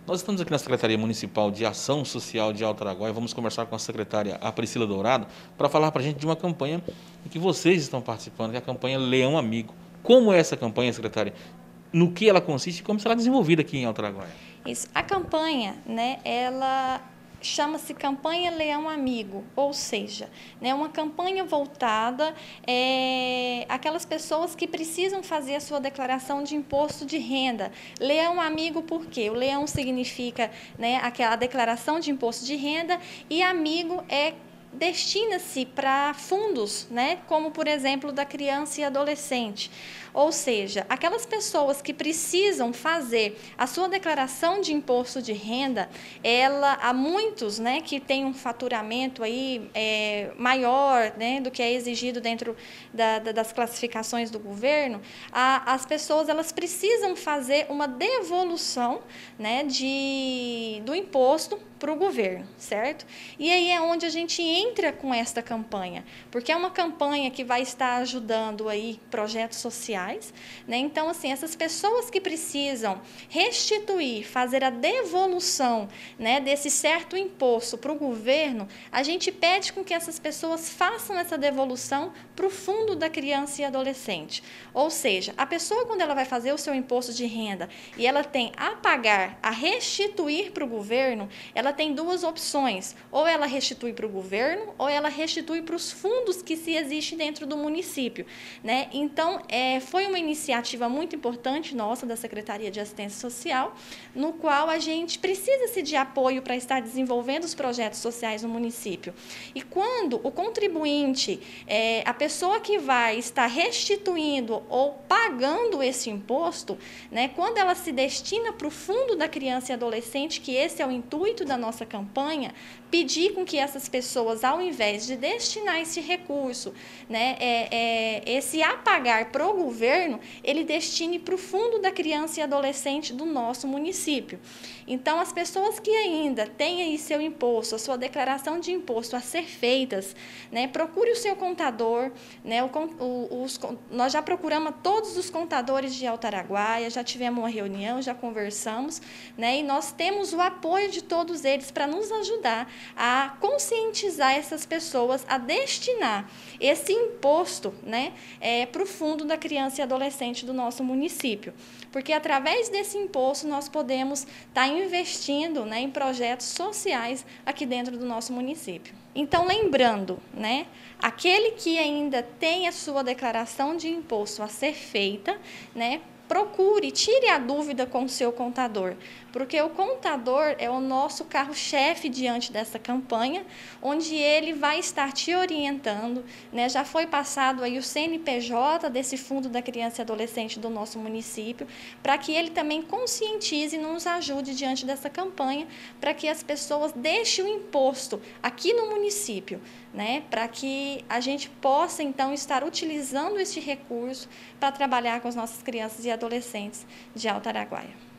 Nós estamos aqui na Secretaria Municipal de Ação Social de Alto Araguaia. Vamos conversar com a secretária, a Priscila Dourado, para falar para a gente de uma campanha em que vocês estão participando, que é a campanha Leão Amigo. Como é essa campanha, secretária? No que ela consiste e como será desenvolvida aqui em Alto Araguaia? Isso. A campanha, né, ela chama-se Campanha Leão Amigo, ou seja, né, uma campanha voltada àquelas pessoas que precisam fazer a sua declaração de imposto de renda. Leão Amigo por quê? O leão significa, né, aquela declaração de imposto de renda, e amigo destina-se para fundos, né, como, por exemplo, da criança e adolescente. Ou seja, aquelas pessoas que precisam fazer a sua declaração de imposto de renda, há muitos, né, que têm um faturamento aí, maior, né, do que é exigido dentro das classificações do governo. As pessoas elas precisam fazer uma devolução, né, do imposto para o governo, certo? E aí é onde a gente entra com esta campanha, porque é uma campanha que vai estar ajudando aí projetos sociais, né? Então, assim, essas pessoas que precisam restituir, fazer a devolução, né, desse certo imposto para o governo, a gente pede com que essas pessoas façam essa devolução para o Fundo da Criança e Adolescente. Ou seja, a pessoa, quando ela vai fazer o seu imposto de renda e ela tem a pagar, a restituir para o governo, ela tem duas opções: ou ela restitui para o governo, ou ela restitui para os fundos que se existem dentro do município, né? Então, foi uma iniciativa muito importante nossa, da Secretaria de Assistência Social, no qual a gente precisa de apoio para estar desenvolvendo os projetos sociais no município. E quando o contribuinte, a pessoa que vai estar restituindo ou pagando esse imposto, né, quando ela se destina para o Fundo da Criança e Adolescente, que esse é o intuito da nossa campanha, pedir com que essas pessoas, ao invés de destinar esse recurso, né, esse a pagar para o governo, ele destine para o Fundo da Criança e Adolescente do nosso município. Então, as pessoas que ainda têm aí seu imposto, a sua declaração de imposto a ser feitas, né, procure o seu contador, né, nós já procuramos todos os contadores de Alto Araguaia, já tivemos uma reunião, já conversamos, né, e nós temos o apoio de todos eles para nos ajudar a conscientizar essas pessoas a destinar esse imposto, né, para o Fundo da Criança e Adolescente do nosso município. Porque através desse imposto nós podemos estar investindo, né, em projetos sociais aqui dentro do nosso município. Então, lembrando, né, aquele que ainda tem a sua declaração de imposto a ser feita, né, procure, tire a dúvida com o seu contador, porque o contador é o nosso carro-chefe diante dessa campanha, onde ele vai estar te orientando, né? Já foi passado aí o CNPJ desse Fundo da Criança e Adolescente do nosso município, para que ele também conscientize e nos ajude diante dessa campanha, para que as pessoas deixem o imposto aqui no município, né? Para que a gente possa, então, estar utilizando este recurso para trabalhar com as nossas crianças e adolescentes de Alto Araguaia.